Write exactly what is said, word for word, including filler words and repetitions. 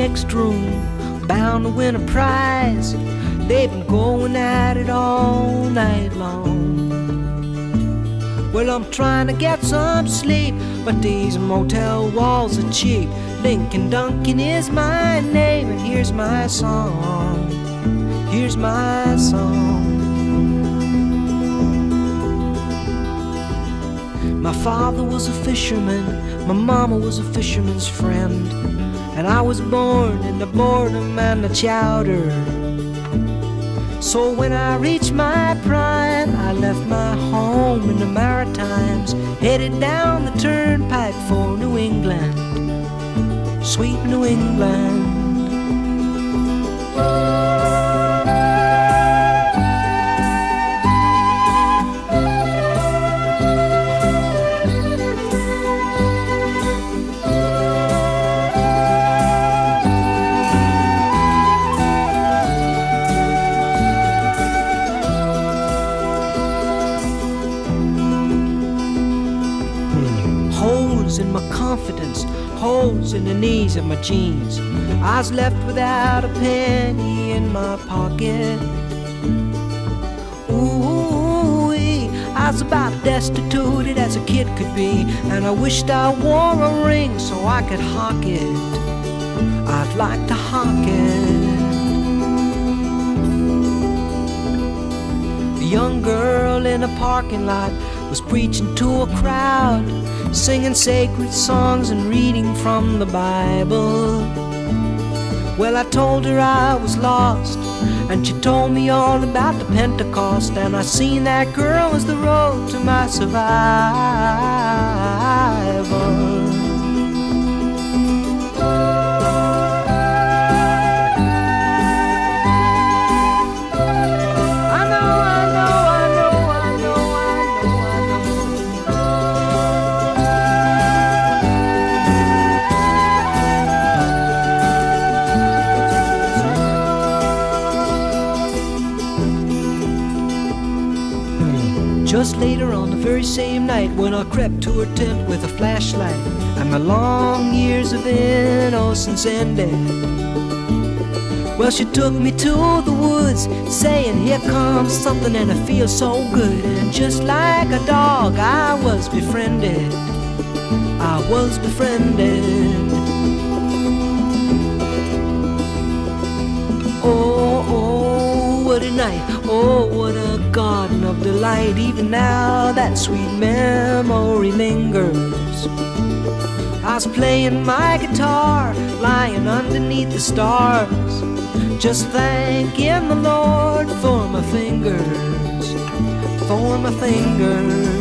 next room, bound to win a prize. They've been going at it all night long. Well, I'm trying to get some sleep, but these motel walls are cheap. Lincoln Duncan is my name, and here's my song. Here's my song. My father was a fisherman, my mama was a fisherman's friend, and I was born in the boredom and the chowder. So when I reached my prime, I left my home in the Maritimes, headed down the turnpike for New England, sweet New England. Holes in my confidence, holes in the knees of my jeans. I was left without a penny in my pocket. Ooh, I was about destitute as a kid could be, and I wished I wore a ring so I could hawk it. I'd like to hawk it. A young girl in a parking lot was preaching to a crowd, singing sacred songs and reading from the Bible. Well, I told her I was lost, and she told me all about the Pentecost, and I seen that girl as the road to my survival. Just later on the very same night, when I crept to her tent with a flashlight, and my long years of innocence ended. Well, she took me to the woods, saying, here comes something and it feels so good. And just like a dog, I was befriended. I was befriended. Oh, oh, what a night. Oh, what a garden of delight. Even now that sweet memory lingers. I was playing my guitar, lying underneath the stars, just thanking the Lord for my fingers, for my fingers.